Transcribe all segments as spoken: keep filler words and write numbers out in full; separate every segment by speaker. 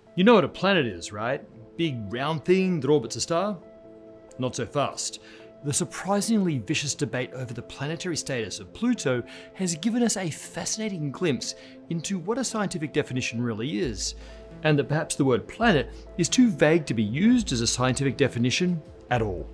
Speaker 1: You know what a planet is, right? Big round thing that orbits a star? Not so fast. The surprisingly vicious debate over the planetary status of Pluto has given us a fascinating glimpse into what a scientific definition really is, and that perhaps the word planet is too vague to be used as a scientific definition at all.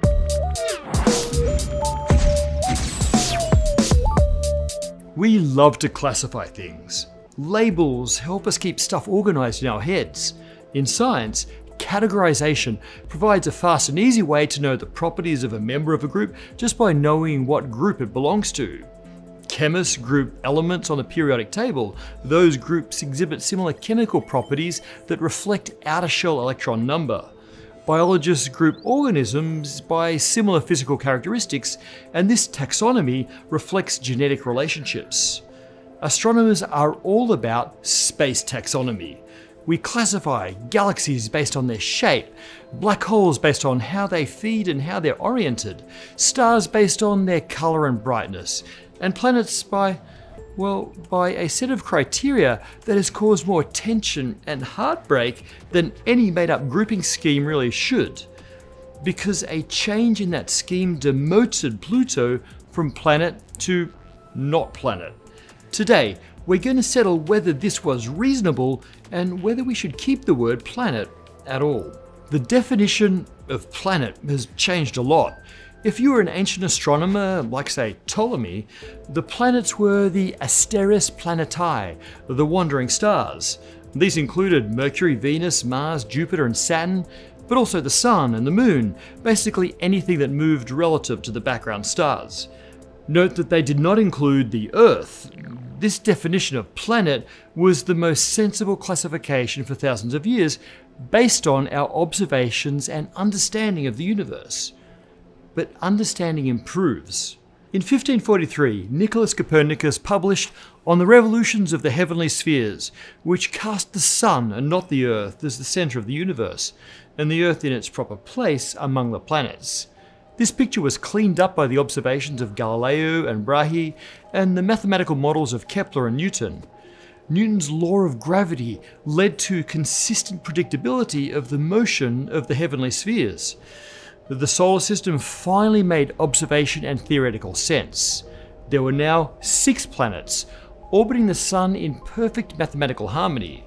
Speaker 1: We love to classify things. Labels help us keep stuff organized in our heads. In science, categorization provides a fast and easy way to know the properties of a member of a group just by knowing what group it belongs to. Chemists group elements on a periodic table. Those groups exhibit similar chemical properties that reflect outer shell electron number. Biologists group organisms by similar physical characteristics, and this taxonomy reflects genetic relationships. Astronomers are all about space taxonomy. We classify galaxies based on their shape, black holes based on how they feed and how they're oriented, stars based on their colour and brightness, and planets by, well, by a set of criteria that has caused more tension and heartbreak than any made-up grouping scheme really should. Because a change in that scheme demoted Pluto from planet to not planet. Today, we're going to settle whether this was reasonable and whether we should keep the word planet at all. The definition of planet has changed a lot. If you were an ancient astronomer, like say Ptolemy, the planets were the asteres planetae, the wandering stars. These included Mercury, Venus, Mars, Jupiter and Saturn, but also the Sun and the Moon, basically anything that moved relative to the background stars. Note that they did not include the Earth. This definition of planet was the most sensible classification for thousands of years based on our observations and understanding of the universe. But understanding improves. In fifteen forty-three, Nicholas Copernicus published On the Revolutions of the Heavenly Spheres, which cast the Sun and not the Earth as the centre of the universe, and the Earth in its proper place among the planets. This picture was cleaned up by the observations of Galileo and Brahe and the mathematical models of Kepler and Newton. Newton's law of gravity led to consistent predictability of the motion of the heavenly spheres. The solar system finally made observation and theoretical sense. There were now six planets, orbiting the Sun in perfect mathematical harmony.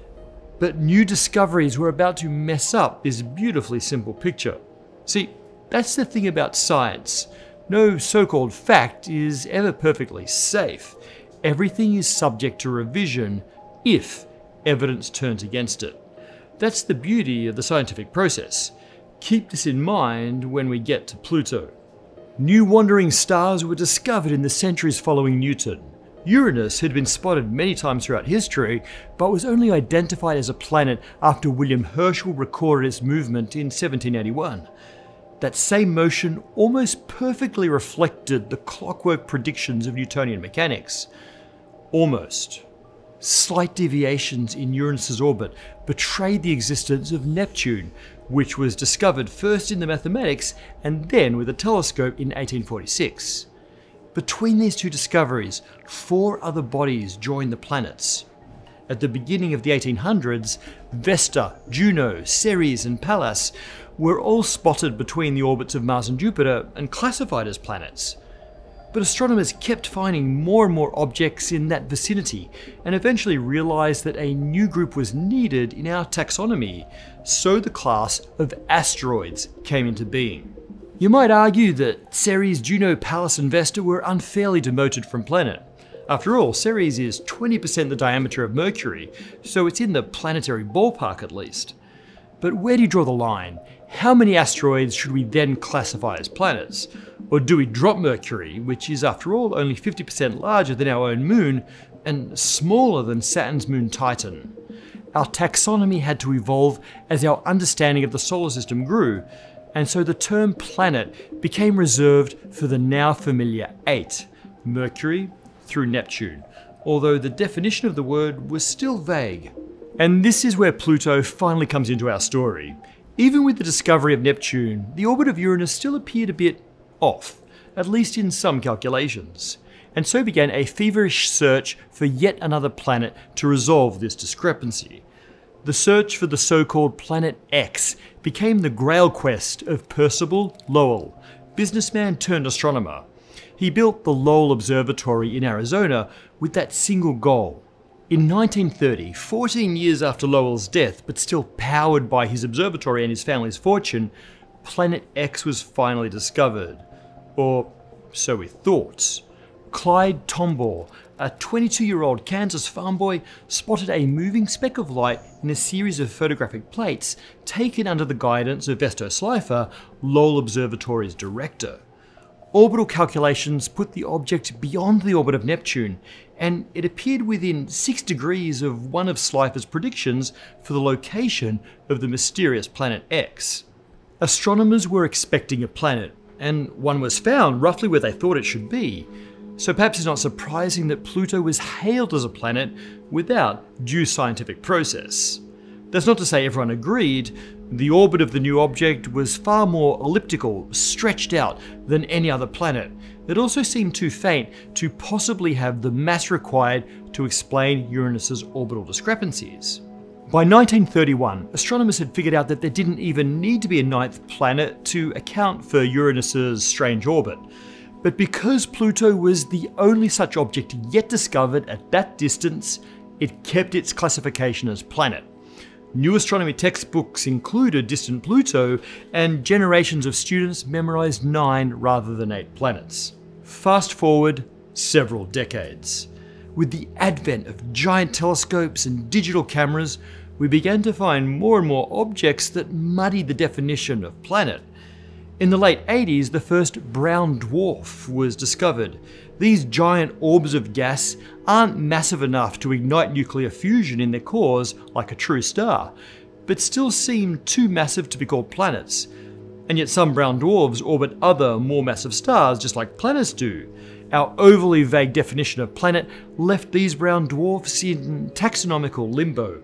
Speaker 1: But new discoveries were about to mess up this beautifully simple picture. See, that's the thing about science. No so-called fact is ever perfectly safe. Everything is subject to revision if evidence turns against it. That's the beauty of the scientific process. Keep this in mind when we get to Pluto. New wandering stars were discovered in the centuries following Newton. Uranus had been spotted many times throughout history, but was only identified as a planet after William Herschel recorded its movement in seventeen eighty-one. That same motion almost perfectly reflected the clockwork predictions of Newtonian mechanics. Almost. Slight deviations in Uranus's orbit betrayed the existence of Neptune, which was discovered first in the mathematics and then with a telescope in eighteen forty-six. Between these two discoveries, four other bodies joined the planets. At the beginning of the eighteen hundreds, Vesta, Juno, Ceres and Pallas were all spotted between the orbits of Mars and Jupiter and classified as planets. But astronomers kept finding more and more objects in that vicinity and eventually realized that a new group was needed in our taxonomy, so the class of asteroids came into being. You might argue that Ceres, Juno, Pallas and Vesta were unfairly demoted from planet. After all, Ceres is twenty percent the diameter of Mercury, so it's in the planetary ballpark at least. But where do you draw the line? How many asteroids should we then classify as planets? Or do we drop Mercury, which is after all only fifty percent larger than our own moon and smaller than Saturn's moon Titan? Our taxonomy had to evolve as our understanding of the solar system grew, and so the term planet became reserved for the now familiar eight, Mercury through Neptune, although the definition of the word was still vague. And this is where Pluto finally comes into our story. Even with the discovery of Neptune, the orbit of Uranus still appeared a bit off, at least in some calculations. And so began a feverish search for yet another planet to resolve this discrepancy. The search for the so-called Planet X became the grail quest of Percival Lowell, businessman turned astronomer. He built the Lowell Observatory in Arizona with that single goal. In nineteen thirty, fourteen years after Lowell's death, but still powered by his observatory and his family's fortune, Planet X was finally discovered. Or so we thought. Clyde Tombaugh, a twenty-two-year-old Kansas farm boy, spotted a moving speck of light in a series of photographic plates taken under the guidance of Vesto Slipher, Lowell Observatory's director. Orbital calculations put the object beyond the orbit of Neptune, and it appeared within six degrees of one of Slipher's predictions for the location of the mysterious Planet X. Astronomers were expecting a planet, and one was found roughly where they thought it should be. So perhaps it's not surprising that Pluto was hailed as a planet without due scientific process. That's not to say everyone agreed. The orbit of the new object was far more elliptical, stretched out than any other planet. It also seemed too faint to possibly have the mass required to explain Uranus's orbital discrepancies. By nineteen thirty-one, astronomers had figured out that there didn't even need to be a ninth planet to account for Uranus's strange orbit. But because Pluto was the only such object yet discovered at that distance, it kept its classification as planet. New astronomy textbooks included distant Pluto, and generations of students memorized nine rather than eight planets. Fast forward several decades. With the advent of giant telescopes and digital cameras, we began to find more and more objects that muddied the definition of planet. In the late eighties, the first brown dwarf was discovered. These giant orbs of gas aren't massive enough to ignite nuclear fusion in their cores like a true star, but still seem too massive to be called planets. And yet some brown dwarfs orbit other, more massive stars just like planets do. Our overly vague definition of planet left these brown dwarfs in taxonomical limbo.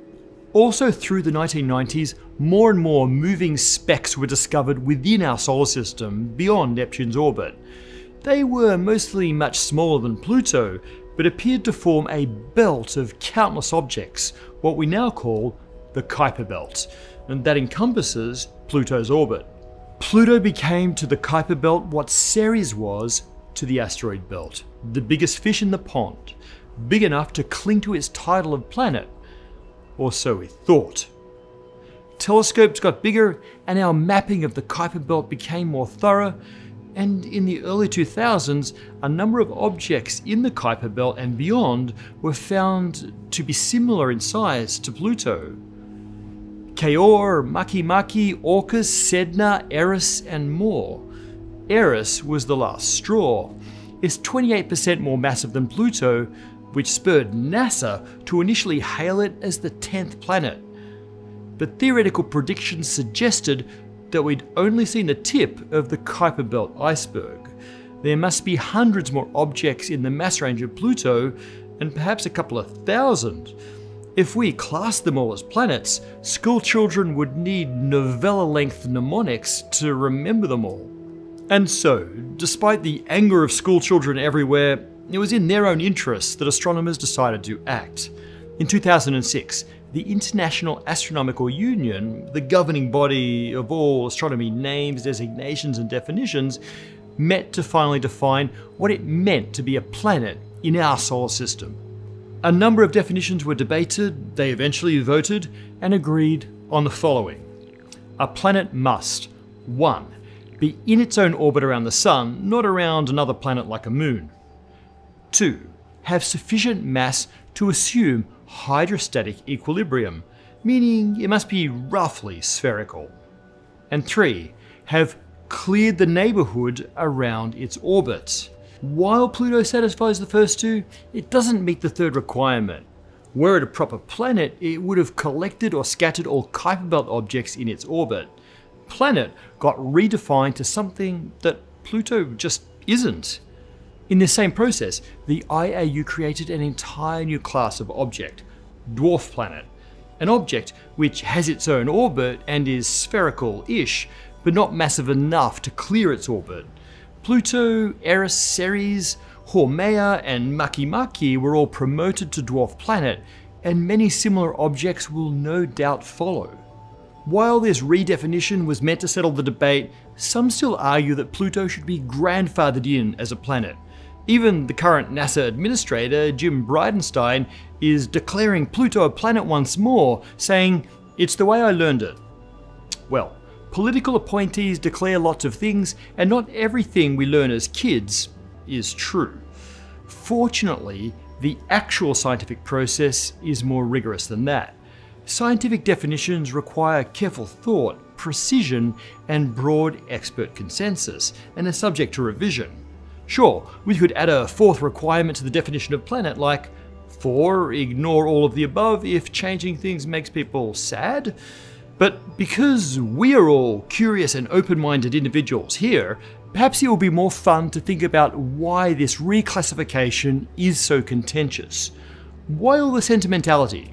Speaker 1: Also through the nineteen nineties, more and more moving specks were discovered within our solar system beyond Neptune's orbit. They were mostly much smaller than Pluto, but appeared to form a belt of countless objects, what we now call the Kuiper Belt, and that encompasses Pluto's orbit. Pluto became to the Kuiper Belt what Ceres was to the asteroid belt, the biggest fish in the pond, big enough to cling to its title of planet. Or so we thought. Telescopes got bigger and our mapping of the Kuiper Belt became more thorough, and in the early two thousands, a number of objects in the Kuiper Belt and beyond were found to be similar in size to Pluto. Keor, Makemake, Orcus, Sedna, Eris, and more. Eris was the last straw. It's twenty-eight percent more massive than Pluto, which spurred NASA to initially hail it as the tenth planet. But theoretical predictions suggested that we'd only seen the tip of the Kuiper Belt iceberg. There must be hundreds more objects in the mass range of Pluto, and perhaps a couple of thousand. If we classed them all as planets, school children would need novella-length mnemonics to remember them all. And so, despite the anger of school children everywhere, it was in their own interests that astronomers decided to act. In two thousand six, the International Astronomical Union, the governing body of all astronomy names, designations, and definitions, met to finally define what it meant to be a planet in our solar system. A number of definitions were debated, they eventually voted, and agreed on the following. A planet must, one, be in its own orbit around the Sun, not around another planet like a moon. two. Have sufficient mass to assume hydrostatic equilibrium, meaning it must be roughly spherical. And three. Have cleared the neighbourhood around its orbit. While Pluto satisfies the first two, it doesn't meet the third requirement. Were it a proper planet, it would have collected or scattered all Kuiper Belt objects in its orbit. Planet got redefined to something that Pluto just isn't. In this same process, the I A U created an entire new class of object, dwarf planet. An object which has its own orbit and is spherical-ish, but not massive enough to clear its orbit. Pluto, Eris, Ceres, Haumea, and Makemake were all promoted to dwarf planet, and many similar objects will no doubt follow. While this redefinition was meant to settle the debate, some still argue that Pluto should be grandfathered in as a planet. Even the current NASA administrator, Jim Bridenstine, is declaring Pluto a planet once more, saying, "It's the way I learned it." Well, political appointees declare lots of things, and not everything we learn as kids is true. Fortunately, the actual scientific process is more rigorous than that. Scientific definitions require careful thought, precision, and broad expert consensus, and are subject to revision. Sure, we could add a fourth requirement to the definition of planet, like, four, ignore all of the above if changing things makes people sad. But because we are all curious and open-minded individuals here, perhaps it will be more fun to think about why this reclassification is so contentious. Why all the sentimentality?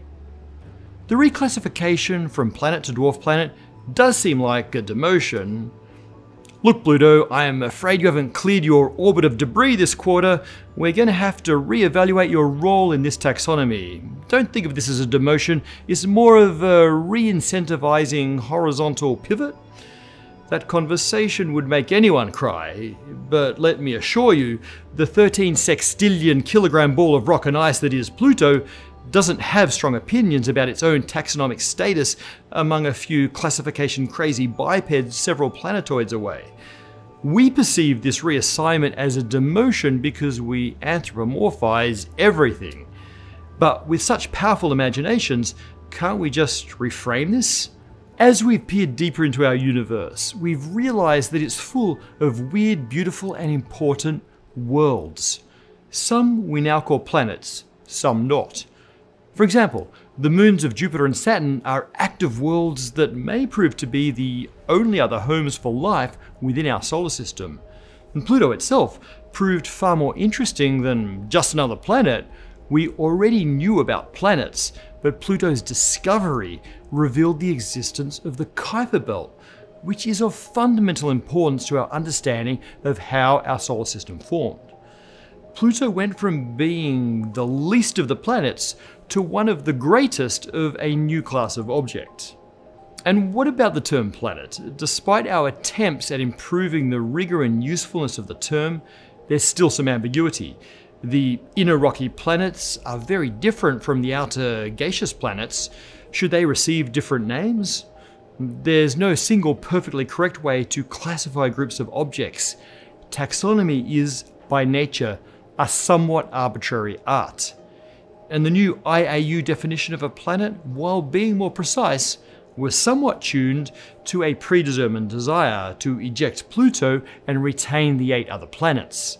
Speaker 1: The reclassification from planet to dwarf planet does seem like a demotion. Look, Pluto, I am afraid you haven't cleared your orbit of debris this quarter. We're going to have to re-evaluate your role in this taxonomy. Don't think of this as a demotion. It's more of a re-incentivizing horizontal pivot. That conversation would make anyone cry, but let me assure you, the thirteen sextillion kilogram ball of rock and ice that is Pluto doesn't have strong opinions about its own taxonomic status among a few classification-crazy bipeds several planetoids away. We perceive this reassignment as a demotion because we anthropomorphize everything. But with such powerful imaginations, can't we just reframe this? As we've peered deeper into our universe, we've realized that it's full of weird, beautiful, and important worlds. Some we now call planets, some not. For example, the moons of Jupiter and Saturn are active worlds that may prove to be the only other homes for life within our solar system. And Pluto itself proved far more interesting than just another planet. We already knew about planets, but Pluto's discovery revealed the existence of the Kuiper Belt, which is of fundamental importance to our understanding of how our solar system formed. Pluto went from being the least of the planets to one of the greatest of a new class of object. And what about the term planet? Despite our attempts at improving the rigor and usefulness of the term, there's still some ambiguity. The inner rocky planets are very different from the outer gaseous planets. Should they receive different names? There's no single perfectly correct way to classify groups of objects. Taxonomy is, by nature, a somewhat arbitrary art. And the new I A U definition of a planet, while being more precise, was somewhat tuned to a predetermined desire to eject Pluto and retain the eight other planets.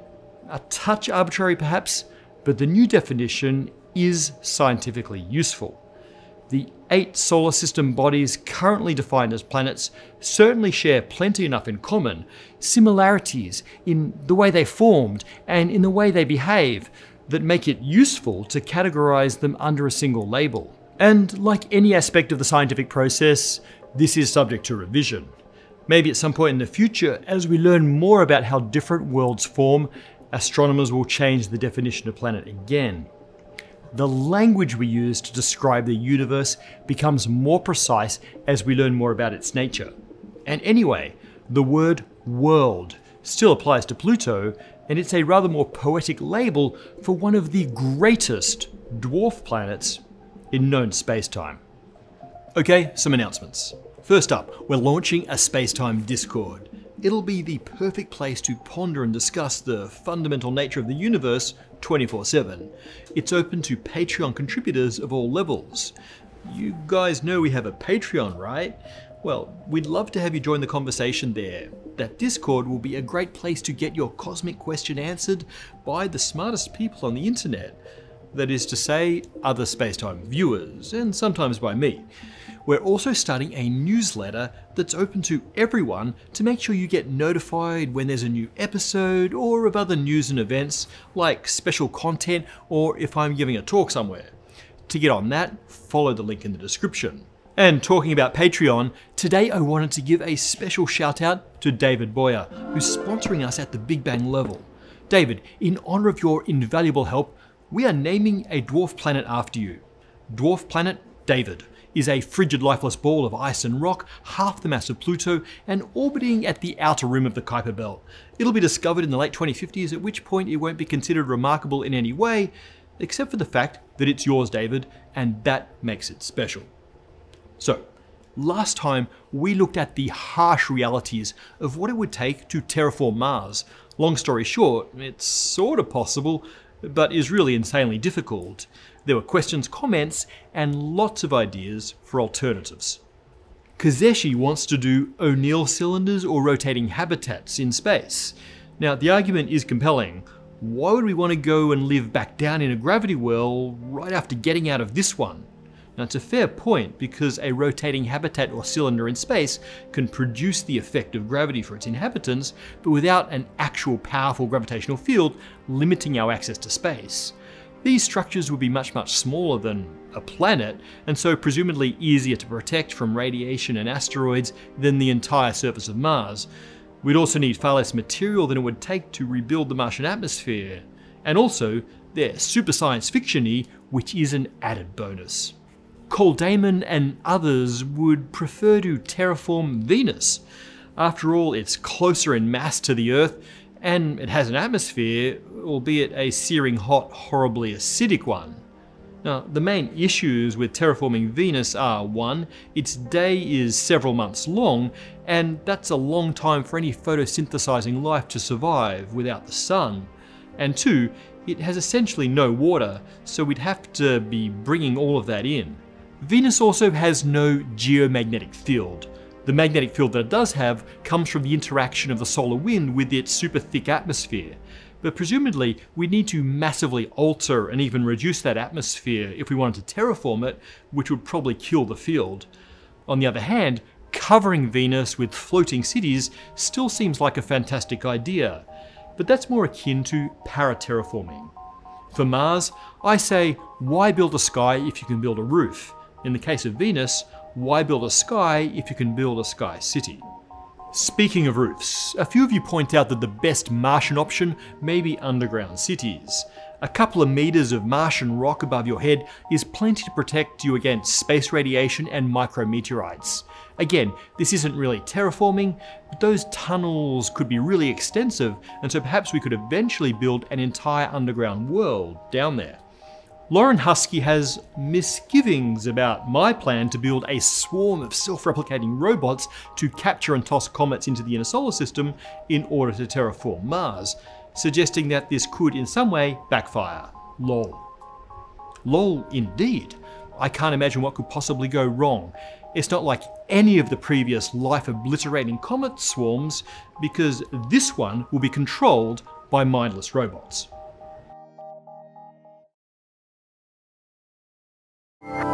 Speaker 1: A touch arbitrary perhaps, but the new definition is scientifically useful. The eight solar system bodies currently defined as planets certainly share plenty enough in common, similarities in the way they formed and in the way they behave, that make it useful to categorize them under a single label. And like any aspect of the scientific process, this is subject to revision. Maybe at some point in the future, as we learn more about how different worlds form, astronomers will change the definition of planet again. The language we use to describe the universe becomes more precise as we learn more about its nature. And anyway, the word world still applies to Pluto, and it's a rather more poetic label for one of the greatest dwarf planets in known space-time. Okay, some announcements. First up, we're launching a space-time Discord. It'll be the perfect place to ponder and discuss the fundamental nature of the universe twenty-four seven. It's open to Patreon contributors of all levels. You guys know we have a Patreon, right? Well, we'd love to have you join the conversation there. That Discord will be a great place to get your cosmic question answered by the smartest people on the internet. That is to say, other Spacetime viewers, and sometimes by me. We're also starting a newsletter that's open to everyone to make sure you get notified when there's a new episode or of other news and events like special content or if I'm giving a talk somewhere. To get on that, follow the link in the description. And talking about Patreon, today I wanted to give a special shout out to David Boyer, who's sponsoring us at the Big Bang level. David, in honor of your invaluable help, we are naming a dwarf planet after you. Dwarf planet David is a frigid lifeless ball of ice and rock, half the mass of Pluto, and orbiting at the outer rim of the Kuiper Belt. It'll be discovered in the late twenty fifties, at which point it won't be considered remarkable in any way, except for the fact that it's yours, David, and that makes it special. So, last time we looked at the harsh realities of what it would take to terraform Mars. Long story short, it's sort of possible, but is really insanely difficult. There were questions, comments, and lots of ideas for alternatives. Kazeshi wants to do O'Neill cylinders or rotating habitats in space. Now, the argument is compelling. Why would we want to go and live back down in a gravity well right after getting out of this one? Now, it's a fair point because a rotating habitat or cylinder in space can produce the effect of gravity for its inhabitants, but without an actual powerful gravitational field limiting our access to space. These structures would be much, much smaller than a planet, and so presumably easier to protect from radiation and asteroids than the entire surface of Mars. We'd also need far less material than it would take to rebuild the Martian atmosphere. And also, they're super science fiction-y, which is an added bonus. Cole Damon and others would prefer to terraform Venus. After all, it's closer in mass to the Earth, and it has an atmosphere, albeit a searing hot, horribly acidic one. Now, the main issues with terraforming Venus are, one, its day is several months long, and that's a long time for any photosynthesizing life to survive without the sun. And two, it has essentially no water, so we'd have to be bringing all of that in. Venus also has no geomagnetic field. The magnetic field that it does have comes from the interaction of the solar wind with its super thick atmosphere. But presumably, we'd need to massively alter and even reduce that atmosphere if we wanted to terraform it, which would probably kill the field. On the other hand, covering Venus with floating cities still seems like a fantastic idea, but that's more akin to para-terraforming. For Mars, I say, why build a sky if you can build a roof? In the case of Venus, why build a sky if you can build a sky city? Speaking of roofs, a few of you point out that the best Martian option may be underground cities. A couple of meters of Martian rock above your head is plenty to protect you against space radiation and micrometeorites. Again, this isn't really terraforming, but those tunnels could be really extensive, and so perhaps we could eventually build an entire underground world down there. Lauren Husky has misgivings about my plan to build a swarm of self-replicating robots to capture and toss comets into the inner solar system in order to terraform Mars, suggesting that this could in some way backfire. Lol. Lol indeed. I can't imagine what could possibly go wrong. It's not like any of the previous life-obliterating comet swarms, because this one will be controlled by mindless robots.